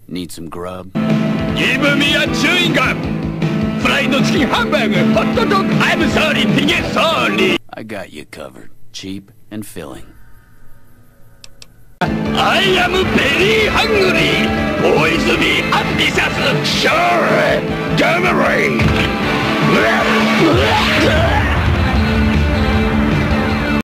Need some grub? Give me a chewing gum! Fried chicken hamburger, hot dog, I'm sorry, piggy, sorry! I got you covered. Cheap and filling. I am very hungry! Boys be ambitious, sure!